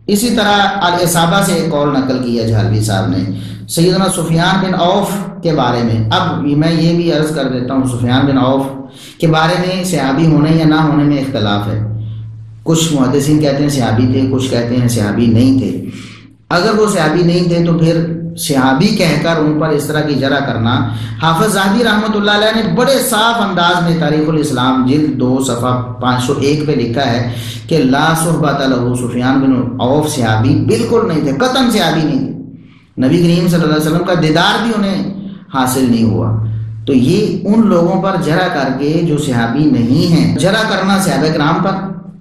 اسی طرح الاصابہ سے ایک قول نقل کیا جھالوی صاحب نے سیدنا سفیان بن عوف کے بارے میں. اب میں یہ بھی عرض کر دیتا ہوں، سفیان بن عوف کے بارے میں صحابی ہونے یا نہ ہونے میں اختلاف ہے. کچھ محدثین کہتے ہیں صحابی تھے، کچھ کہتے ہیں صحابی نہیں تھے. اگر وہ صحابی نہیں تھے تو پھر صحابی کہہ کر ان پر اس طرح کی جرح کرنا. حافظ ذہبی رحمۃ اللہ علیہ نے بڑے صاف انداز میں تاریخ الاسلام جلد 2 صفحہ 501 پہ لکھا ہے کہ لا صحبۃ لہ، سفیان بن عوف صحابی بالکل نہیں تھے، قطعاً صحابی نہیں تھے. نبی کریم صلی اللہ علیہ وسلم کا دیدار بھی انہیں حاصل نہیں ہوا. تو یہ ان لوگوں پر جرح کر کے جو صحابی نہیں ہیں، جرح کرنا صحابہ کرام پر،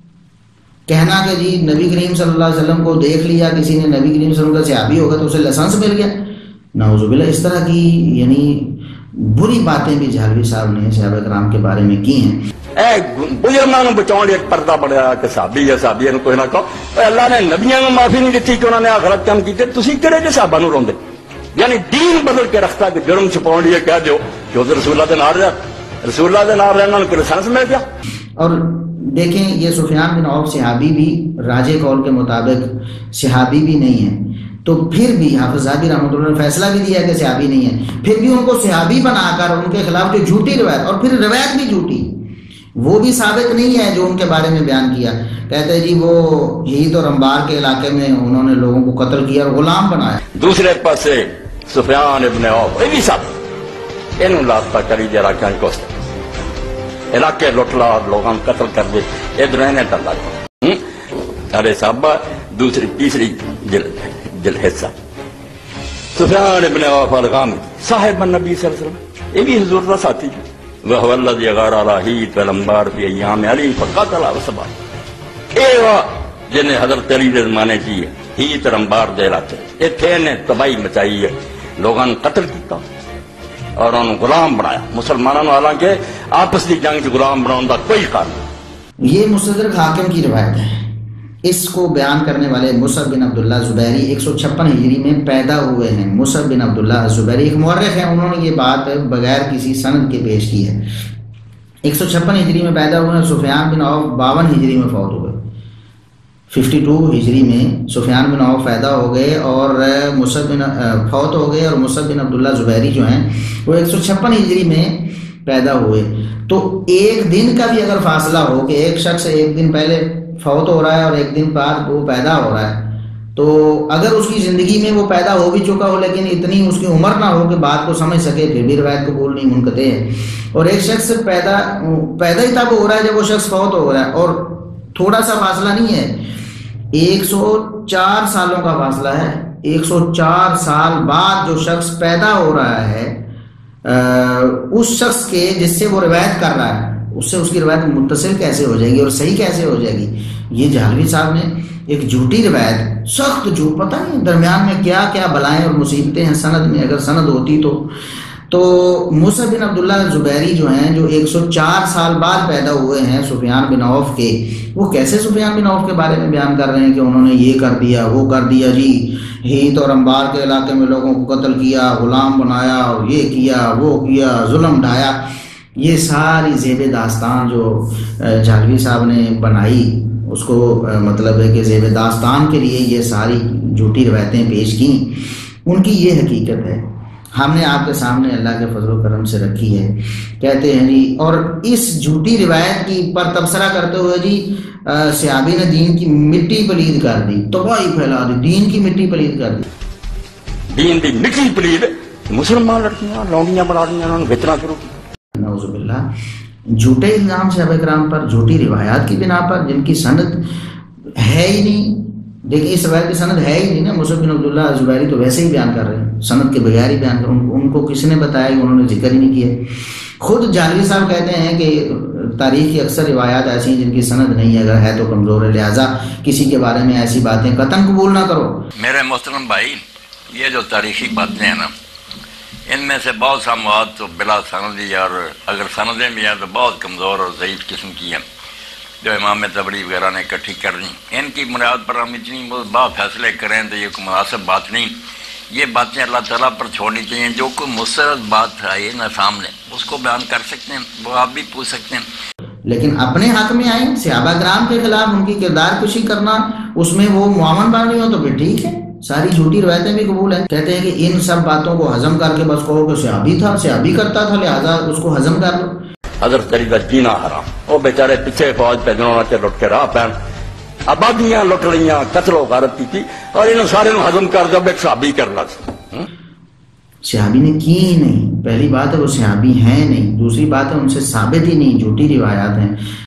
کہنا کہ جی نبی کریم صلی اللہ علیہ وسلم کو دیکھ لیا کسی نے، نبی کریم صلی اللہ علیہ وسلم کا صحابی ہوگا تو اسے لائسنس مل گیا. نعوذ باللہ، اس طرح کی یعنی بری باتیں بھی جھالوی صاحب نے صحابہ کرام کے بارے میں کی ہیں. بزرگوں بچاؤ ایک پردہ بڑھیا کہ صحابی ہے، صحابی نے کوئی نہ کہو. اللہ نے نبیوں کو معافی نہیں دیتی کہ انہوں نے غلط کام کیتے، تسی کہڑے جے صحابہ نو روندے؟ یعنی دین بدل کے رکھتا کہ جرم چھپاؤ لیے کہہ دیو کہ ادھر رسول اللہ دے نال رہا، رسول اللہ دے نال رہنا کو لائسنس مل گیا. اور دیکھیں یہ سفیان بن عوف صحابی بھی راجح قول کے مطابق صحابی بھی نہیں ہیں، تو پھر بھی حافظ ذہبی رحمۃ اللہ نے فیصلہ بھی دیا کہ صحابی نہیں ہے، پھر بھی ان کو صحابی بنا کر ان کے خلاف جو جھوٹی روایت، اور پھر روایت بھی جھوٹی، وہ بھی ثابت نہیں ہے جو ان کے بارے میں بیان کیا. کہتے ہیں جی وہ ہیت اور انبار کے علاقے میں انہوں نے لوگوں کو قتل کیا اور غلام بنایا. دوسرے پاسے سفیان ابن عوف یہ بھی سب انہوں لاستہ کری جرا کیا کوست علاقے لٹلا اور لوگوں قتل کر دے ادھر انہیں ڈر لگا. ارے صاحبہ دوسری تیسری جل حصہ سفیان ابن عوف الغامدی صاحب النبی صلی اللہ علیہ وسلم، یہ بھی حضور کا ساتھی. وہ الذی غار علی ہیت والانبار فی ایام علی فقتل وصبا، اے جنہیں حضرت علی کے زمانے کی ہیت اور انبار دے علاقے اتنے نے تباہی مچائی ہے، لوگوں نے قتل کیتا اور انہوں نے غلام بنایا مسلمانوں نے، حالانکہ آپس کی جنگ غلام بناؤں کا کوئی قانون. یہ مستدرک حاکم کی روایت ہے. اس کو بیان کرنے والے مصعب بن عبداللہ زبیری 156 ہجری میں پیدا ہوئے ہیں. مصعب بن عبداللہ زبیری ایک مورخ ہیں، انہوں نے یہ بات بغیر کسی سند کے پیش کی ہے. 156 ہجری میں پیدا ہوئے ہیں. سفیان بن عوف 52 ہجری میں فوت ہوئے. 52 ہجری میں سفیان بن عوف پیدا ہو گئے اور مصعب بن فوت ہو گئے، اور مصعب بن عبداللہ زبیری جو ہیں وہ 156 ہجری میں پیدا ہوئے. تو ایک دن کا بھی اگر فاصلہ ہو کہ ایک شخص ایک دن پہلے فوت ہو رہا ہے اور ایک دن بعد وہ پیدا ہو رہا ہے، تو اگر اس کی زندگی میں وہ پیدا ہو بھی چکا ہو لیکن اتنی اس کی عمر نہ ہو کہ بات کو سمجھ سکے، پھر بھی روایت قبول نہیں، منقطع ہے. اور ایک شخص پیدا ہی تب ہو رہا ہے جب وہ شخص فوت ہو رہا ہے، اور تھوڑا سا فاصلہ نہیں ہے، 104 سالوں کا فاصلہ ہے. 104 سال بعد جو شخص پیدا ہو رہا ہے اس شخص کے جس سے وہ روایت کر رہا ہے، اس سے اس کی روایت متصل کیسے ہو جائے گی اور صحیح کیسے ہو جائے گی؟ یہ جھالوی صاحب نے ایک جھوٹی روایت، سخت جھوٹ، پتہ نہیں درمیان میں کیا کیا بلائیں اور مصیبتیں ہیں سند میں، اگر سند ہوتی تو مصعب بن عبداللہ زبیری جو ہیں جو 104 سال بعد پیدا ہوئے ہیں سفیان بن عوف کے، وہ کیسے سفیان بن عوف کے بارے میں بیان کر رہے ہیں کہ انہوں نے یہ کر دیا وہ کر دیا، جی ہیت اور انبار کے علاقے میں لوگوں کو قتل کیا، غلام بنایا، اور یہ کیا وہ کیا، ظلم ڈھایا. یہ ساری زیب داستان جو جھالوی صاحب نے بنائی، اس کو مطلب ہے کہ زیب داستان کے لیے یہ ساری جھوٹی روایتیں پیش کی، ان کی یہ حقیقت ہے. ہم نے آپ کے سامنے اللہ کے فضل و کرم سے رکھی ہے. کہتے ہیں جی، اور اس جھوٹی روایت کی پر تبصرہ کرتے ہوئے جی صحابی نے دین کی مٹی پلید کر دی، تباہی پھیلا دی، دین کی مٹی پلید کر دی. دین کی مٹی پلید مسلمان لڑکیاں لونڈیاں بنا رہی ہیں، انہوں نے بیچنا شروع کیا. نعوذ باللہ، جھوٹے الزام صحابہ کرام پر، جھوٹی روایات کی بنا پر جن کی سند ہے ہی نہیں. دیکھیں اس روایت کی سند ہے ہی نہیں نا. مصعب بن عبداللہ زبیری تو ویسے ہی بیان کر رہے ہیں، سند کے بغیر ہی بیان کر رہے ہیں، ان کو کس نے بتایا کہ انہوں نے ذکر ہی نہیں کیا. خود جھالوی صاحب کہتے ہیں کہ تاریخ کی اکثر روایات ایسی ہیں جن کی سند نہیں ہے، اگر ہے تو کمزور ہے، لہٰذا کسی کے بارے میں ایسی باتیں قطعاً قبول نہ کرو. میرے محترم بھائی، یہ جو تاریخی باتیں ہیں نا، ان میں سے بہت سا مواد تو بلا سندی اور اگر سندیں بھی ہیں تو بہت کمزور اور ضعیف قسم کی ہیں جو امام تبری وغیرہ نے اکٹھی کر دی. ان کی بنیاد پر ہم اتنی با فیصلے کریں تو یہ کوئی مناسب بات نہیں. یہ باتیں اللہ تعالیٰ پر چھوڑنی چاہیے. جو کوئی مسترد بات آئی نا سامنے اس کو بیان کر سکتے ہیں، وہ آپ بھی پوچھ سکتے ہیں. لیکن اپنے حق میں آئیں، صحابہ کرام کے خلاف ان کی کردار کشی کرنا، اس میں وہ معاون بار نہیں ہو تو پھر ٹھیک ہے، ساری جھوٹی روایتیں بھی قبول ہیں. کہتے ہیں کہ ان سب باتوں کو ہضم کر کے بس کہو کہ صحابی تھا، صحابی کرتا تھا لہٰذا اس کو ہضم کر لو. حضرت علی دا جینا حرام، وہ بیچارے پیچھے فوج پہ جنہوں نے لٹ کے راہ پہن آبادیاں لٹ لیاں، قتل و غارت کی اور انہوں سارے نو ہضم کر دو ایک صحابی کرنا سی. صحابی نے کی ہی نہیں. پہلی بات ہے وہ صحابی ہیں نہیں، دوسری بات ہے ان سے ثابت ہی نہیں، جھوٹی روایات ہیں.